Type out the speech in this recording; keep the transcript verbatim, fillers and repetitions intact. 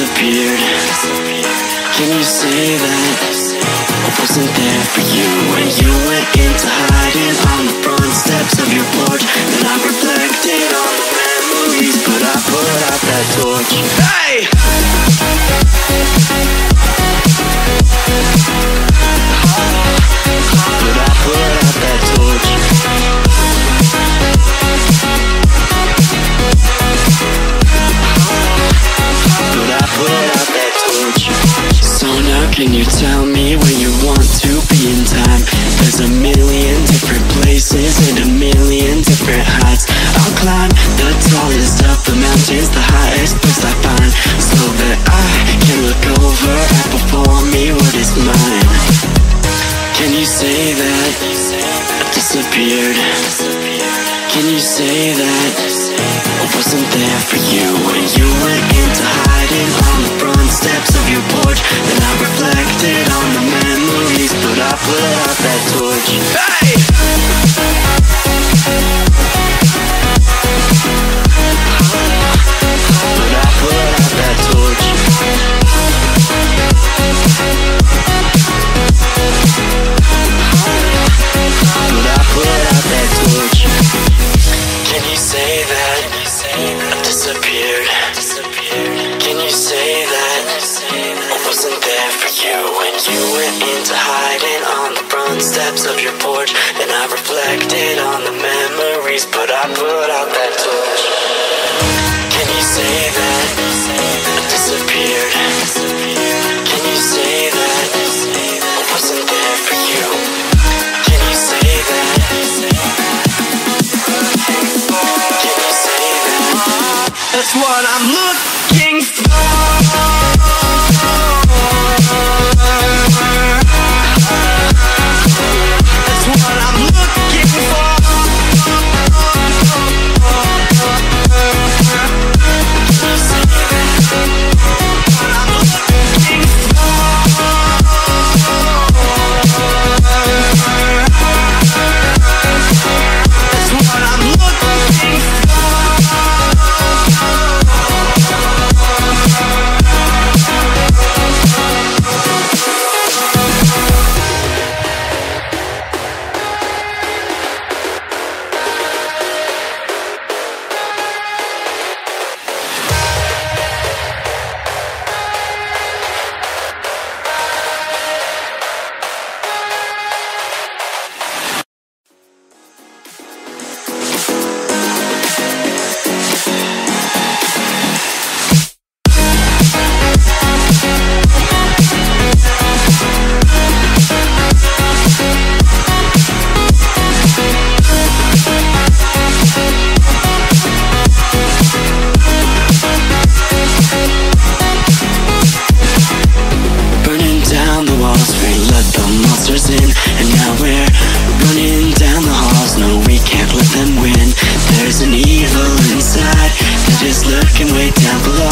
disappeared. Can you say that I wasn't there for you when you went into hiding on the front steps of your porch? And I reflected on the memories, but I put out that torch. Hey! But I put out that torch. But I put out that torch. So now can you tell me where you want to be in time? There's a million different places and a million different heights. I'll climb the tallest of the mountains, the highest place I find, so that I can look over and before me what is mine. Can you say that I disappeared? Can you say that I wasn't there for you when you went into hiding on the front steps of your porch? And I reflected on the memories, but I put out that torch. Hey! But I put out that torch. But I put out that torch. Can you say that I disappeared? Can you say that I wasn't there for you when you went into hiding on the front steps of your porch? And I reflected on the memories, but I put out that torch. Can you say that I disappeared? Can you say that I wasn't there for you? Can you say that? Can you say that? That's what I'm looking for. That's what I'm looking for. Can you say that? What I'm looking for. That's what I'm looking for. Looking way down below.